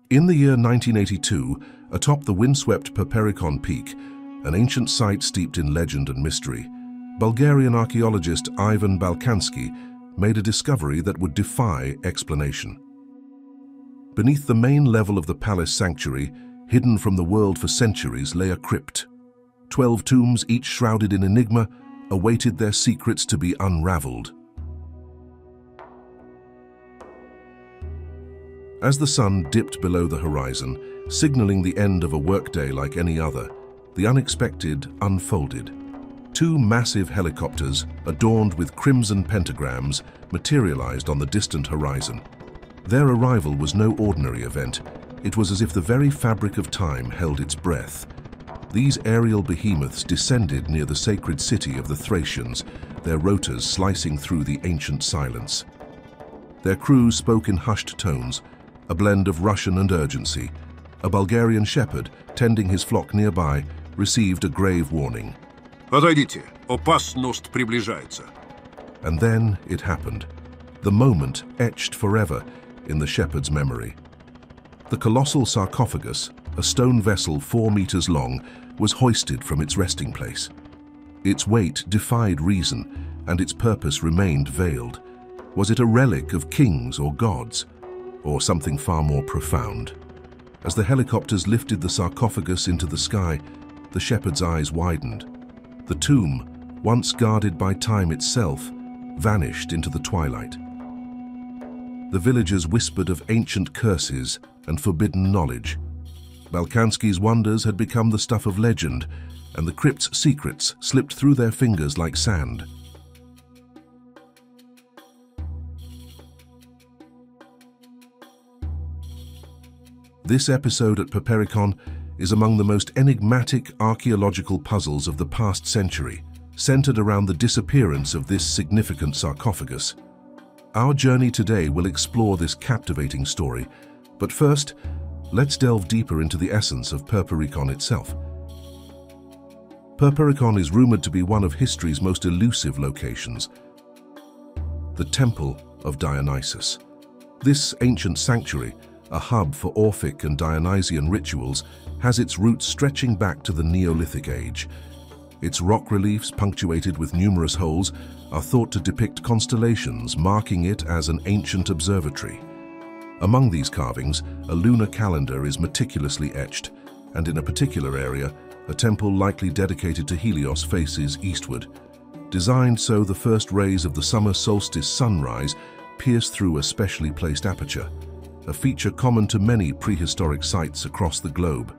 In the year 1982, atop the windswept Perperikon peak, an ancient site steeped in legend and mystery, Bulgarian archaeologist Ivan Balkanski made a discovery that would defy explanation. Beneath the main level of the palace sanctuary, hidden from the world for centuries, lay a crypt. 12 tombs, each shrouded in enigma, awaited their secrets to be unraveled. As the sun dipped below the horizon, signaling the end of a workday like any other, the unexpected unfolded. 2 massive helicopters, adorned with crimson pentagrams, materialized on the distant horizon. Their arrival was no ordinary event. It was as if the very fabric of time held its breath. These aerial behemoths descended near the sacred city of the Thracians, their rotors slicing through the ancient silence. Their crews spoke in hushed tones, a blend of Russian and urgency. A Bulgarian shepherd, tending his flock nearby, received a grave warning. Отойдите, опасность приближается. And then it happened. The moment etched forever in the shepherd's memory. The colossal sarcophagus, a stone vessel 4 meters long, was hoisted from its resting place. Its weight defied reason, and its purpose remained veiled. Was it a relic of kings or gods, or something far more profound? As the helicopters lifted the sarcophagus into the sky, the shepherd's eyes widened. The tomb, once guarded by time itself, vanished into the twilight. The villagers whispered of ancient curses and forbidden knowledge. Balkanski's wonders had become the stuff of legend, and the crypt's secrets slipped through their fingers like sand. This episode at Perperikon is among the most enigmatic archaeological puzzles of the past century, centered around the disappearance of this significant sarcophagus. Our journey today will explore this captivating story, but first, let's delve deeper into the essence of Perperikon itself. Perperikon is rumored to be one of history's most elusive locations, the Temple of Dionysus. This ancient sanctuary, a hub for Orphic and Dionysian rituals, has its roots stretching back to the Neolithic age. Its rock reliefs, punctuated with numerous holes, are thought to depict constellations, marking it as an ancient observatory. Among these carvings, a lunar calendar is meticulously etched, and in a particular area, a temple likely dedicated to Helios faces eastward. Designed so the first rays of the summer solstice sunrise pierce through a specially placed aperture, a feature common to many prehistoric sites across the globe.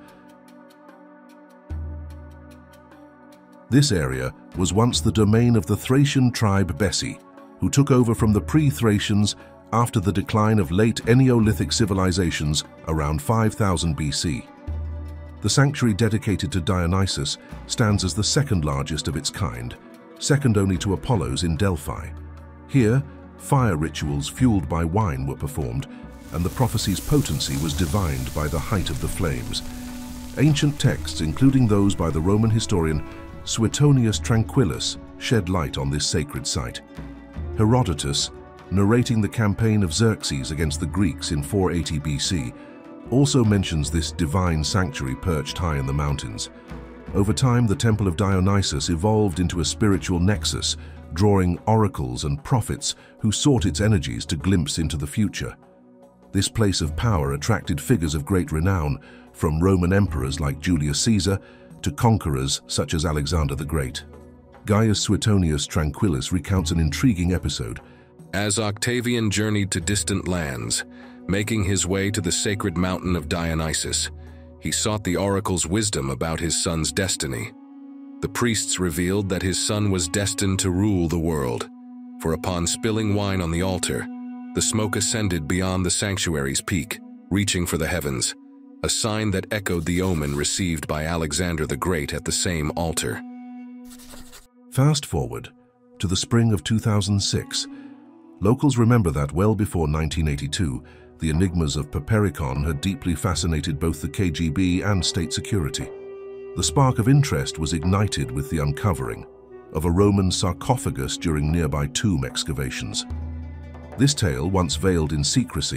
This area was once the domain of the Thracian tribe Bessi, who took over from the pre-Thracians after the decline of late Neolithic civilizations around 5000 BC. The sanctuary dedicated to Dionysus stands as the second largest of its kind, second only to Apollo's in Delphi. Here, fire rituals fueled by wine were performed, and the prophecy's potency was divined by the height of the flames. Ancient texts, including those by the Roman historian Suetonius Tranquillus, shed light on this sacred site. Herodotus, narrating the campaign of Xerxes against the Greeks in 480 BC, also mentions this divine sanctuary perched high in the mountains. Over time, the Temple of Dionysus evolved into a spiritual nexus, drawing oracles and prophets who sought its energies to glimpse into the future. This place of power attracted figures of great renown, from Roman emperors like Julius Caesar to conquerors such as Alexander the Great. Gaius Suetonius Tranquillus recounts an intriguing episode. As Octavian journeyed to distant lands, making his way to the sacred mountain of Dionysus, he sought the oracle's wisdom about his son's destiny. The priests revealed that his son was destined to rule the world, for upon spilling wine on the altar, the smoke ascended beyond the sanctuary's peak, reaching for the heavens, a sign that echoed the omen received by Alexander the Great at the same altar. Fast forward to the spring of 2006. Locals remember that well before 1982, the enigmas of Perperikon had deeply fascinated both the KGB and state security. The spark of interest was ignited with the uncovering of a Roman sarcophagus during nearby tomb excavations. This tale, once veiled in secrecy,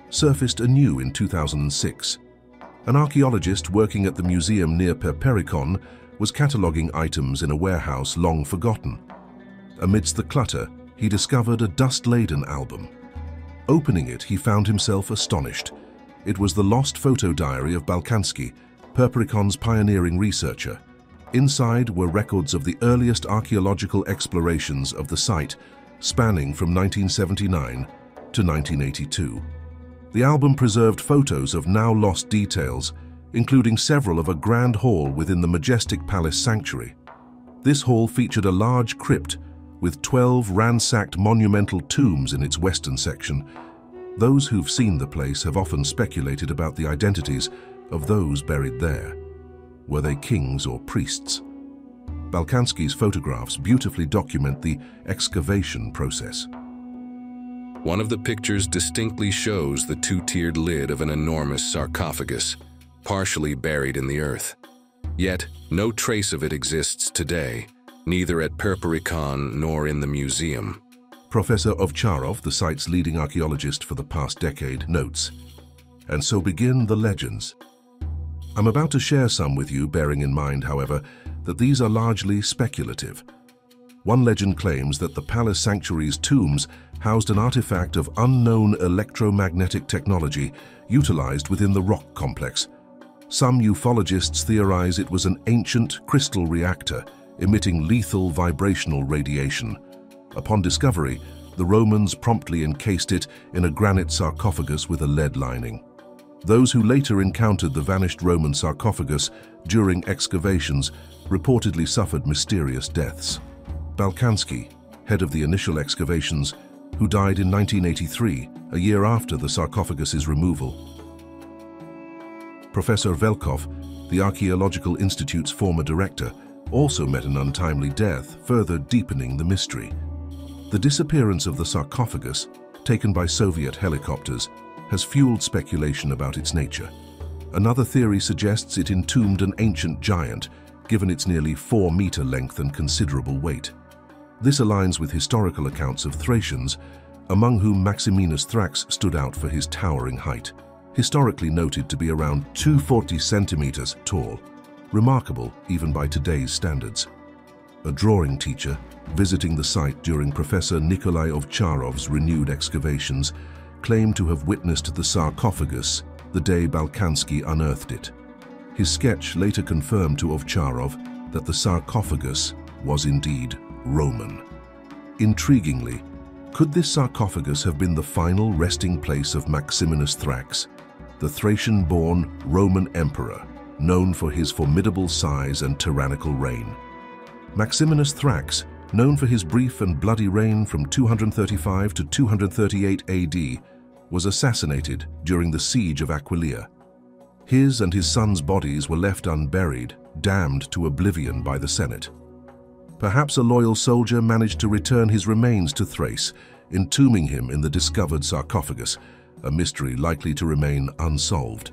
surfaced anew in 2006. An archaeologist working at the museum near Perperikon was cataloguing items in a warehouse long forgotten. Amidst the clutter, he discovered a dust-laden album. Opening it, he found himself astonished. It was the lost photo diary of Balkanski, Perperikon's pioneering researcher. Inside were records of the earliest archaeological explorations of the site, spanning from 1979 to 1982. The album preserved photos of now-lost details, including several of a grand hall within the majestic palace sanctuary. This hall featured a large crypt with 12 ransacked monumental tombs in its western section. Those who've seen the place have often speculated about the identities of those buried there. Were they kings or priests? Balkanski's photographs beautifully document the excavation process. One of the pictures distinctly shows the two-tiered lid of an enormous sarcophagus, partially buried in the earth. Yet, no trace of it exists today, neither at Perperikon nor in the museum. Professor Ovcharov, the site's leading archaeologist for the past decade, notes, "And so begin the legends." I'm about to share some with you, bearing in mind, however, that these are largely speculative. One legend claims that the palace sanctuary's tombs housed an artifact of unknown electromagnetic technology utilized within the rock complex. Some ufologists theorize it was an ancient crystal reactor emitting lethal vibrational radiation. Upon discovery, the Romans promptly encased it in a granite sarcophagus with a lead lining. Those who later encountered the vanished Roman sarcophagus during excavations reportedly suffered mysterious deaths. Balkanski, head of the initial excavations, who died in 1983, a year after the sarcophagus's removal. Professor Velkov, the Archaeological Institute's former director, also met an untimely death, further deepening the mystery. The disappearance of the sarcophagus, taken by Soviet helicopters, has fueled speculation about its nature. Another theory suggests it entombed an ancient giant, given its nearly 4-meter length and considerable weight. This aligns with historical accounts of Thracians, among whom Maximinus Thrax stood out for his towering height, historically noted to be around 240 centimeters tall, remarkable even by today's standards. A drawing teacher, visiting the site during Professor Nikolai Ovcharov's renewed excavations, claimed to have witnessed the sarcophagus the day Balkanski unearthed it. His sketch later confirmed to Ovcharov that the sarcophagus was indeed Roman. Intriguingly, could this sarcophagus have been the final resting place of Maximinus Thrax, the Thracian-born Roman emperor, known for his formidable size and tyrannical reign? Maximinus Thrax, known for his brief and bloody reign from 235 to 238 AD, was assassinated during the siege of Aquileia. His and his son's bodies were left unburied, damned to oblivion by the Senate. Perhaps a loyal soldier managed to return his remains to Thrace, entombing him in the discovered sarcophagus, a mystery likely to remain unsolved.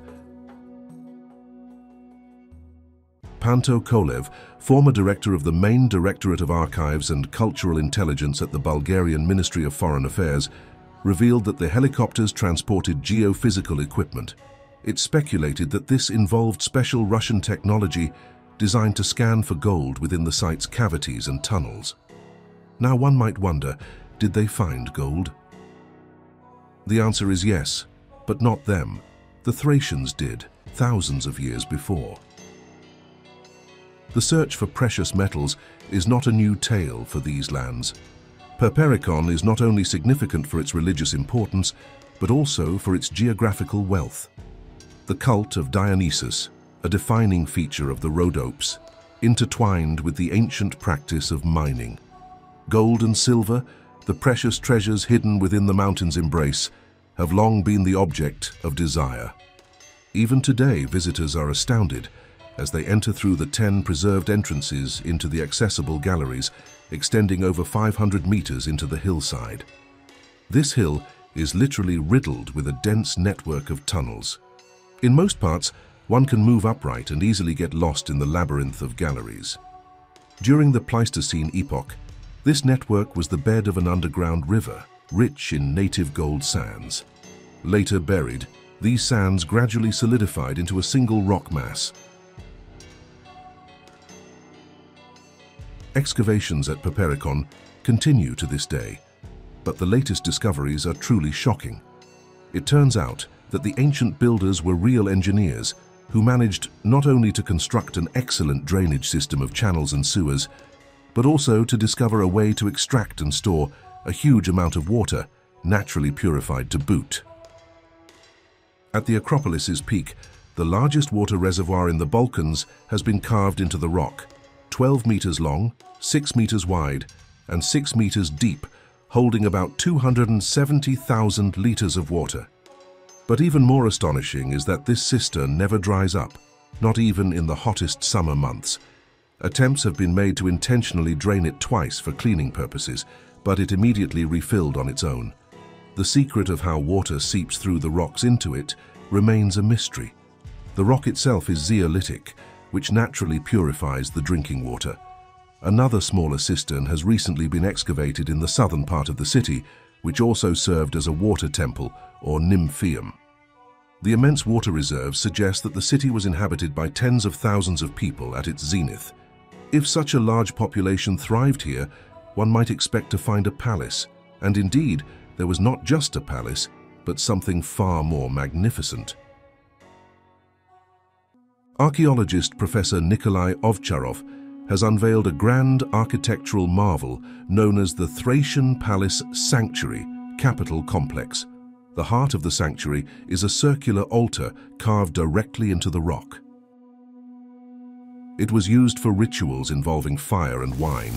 Panto Kolev, former director of the main Directorate of Archives and Cultural Intelligence at the Bulgarian Ministry of Foreign Affairs, revealed that the helicopters transported geophysical equipment. It speculated that this involved special Russian technology designed to scan for gold within the site's cavities and tunnels. Now one might wonder, did they find gold? The answer is yes, but not them. The Thracians did, thousands of years before. The search for precious metals is not a new tale for these lands. Perperikon is not only significant for its religious importance, but also for its geographical wealth. The cult of Dionysus, a defining feature of the Rhodopes, intertwined with the ancient practice of mining. Gold and silver, the precious treasures hidden within the mountain's embrace, have long been the object of desire. Even today, visitors are astounded as they enter through the 10 preserved entrances into the accessible galleries, extending over 500 meters into the hillside. This hill is literally riddled with a dense network of tunnels. In most parts, one can move upright and easily get lost in the labyrinth of galleries. During the Pleistocene epoch, this network was the bed of an underground river, rich in native gold sands. Later buried, these sands gradually solidified into a single rock mass. Excavations at Perperikon continue to this day, but the latest discoveries are truly shocking. It turns out that the ancient builders were real engineers who managed not only to construct an excellent drainage system of channels and sewers, but also to discover a way to extract and store a huge amount of water, naturally purified to boot. At the Acropolis's peak, the largest water reservoir in the Balkans has been carved into the rock, 12 meters long, 6 meters wide, and 6 meters deep, holding about 270,000 liters of water. But even more astonishing is that this cistern never dries up, not even in the hottest summer months. Attempts have been made to intentionally drain it twice for cleaning purposes, but it immediately refilled on its own. The secret of how water seeps through the rocks into it remains a mystery. The rock itself is zeolitic, which naturally purifies the drinking water. Another smaller cistern has recently been excavated in the southern part of the city, which also served as a water temple or nymphaeum. The immense water reserves suggest that the city was inhabited by tens of thousands of people at its zenith. If such a large population thrived here, one might expect to find a palace, and indeed, there was not just a palace, but something far more magnificent. Archaeologist Professor Nikolai Ovcharov has unveiled a grand architectural marvel known as the Thracian Palace Sanctuary Capitol Complex. The heart of the sanctuary is a circular altar carved directly into the rock. It was used for rituals involving fire and wine.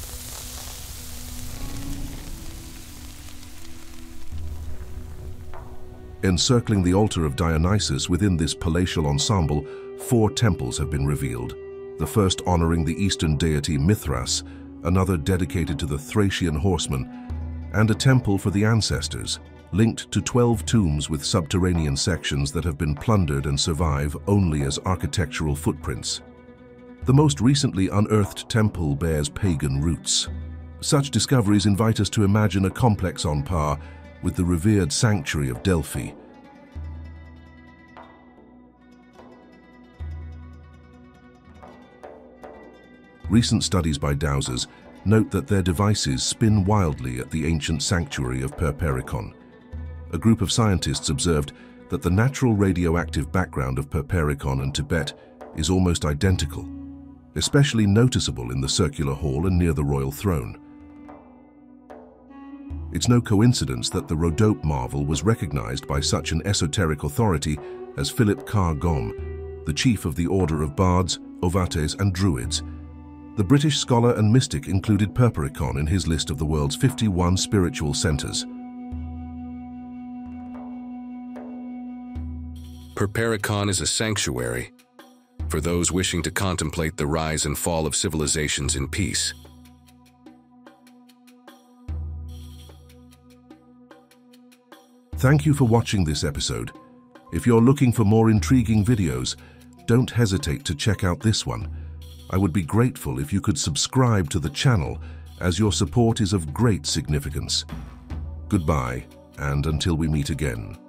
Encircling the altar of Dionysus within this palatial ensemble, 4 temples have been revealed. The first honoring the Eastern deity Mithras, another dedicated to the Thracian horsemen, and a temple for the ancestors, linked to 12 tombs with subterranean sections that have been plundered and survive only as architectural footprints. The most recently unearthed temple bears pagan roots. Such discoveries invite us to imagine a complex on par with the revered sanctuary of Delphi. Recent studies by dowsers note that their devices spin wildly at the ancient sanctuary of Perperikon. A group of scientists observed that the natural radioactive background of Perperikon and Tibet is almost identical, especially noticeable in the circular hall and near the royal throne. It's no coincidence that the Rhodope marvel was recognized by such an esoteric authority as Philip Kardzhali, the chief of the order of bards, ovates, and druids. The British scholar and mystic included Perperikon in his list of the world's 51 spiritual centers. Perperikon is a sanctuary for those wishing to contemplate the rise and fall of civilizations in peace. Thank you for watching this episode. If you're looking for more intriguing videos, don't hesitate to check out this one. I would be grateful if you could subscribe to the channel, as your support is of great significance. Goodbye, and until we meet again.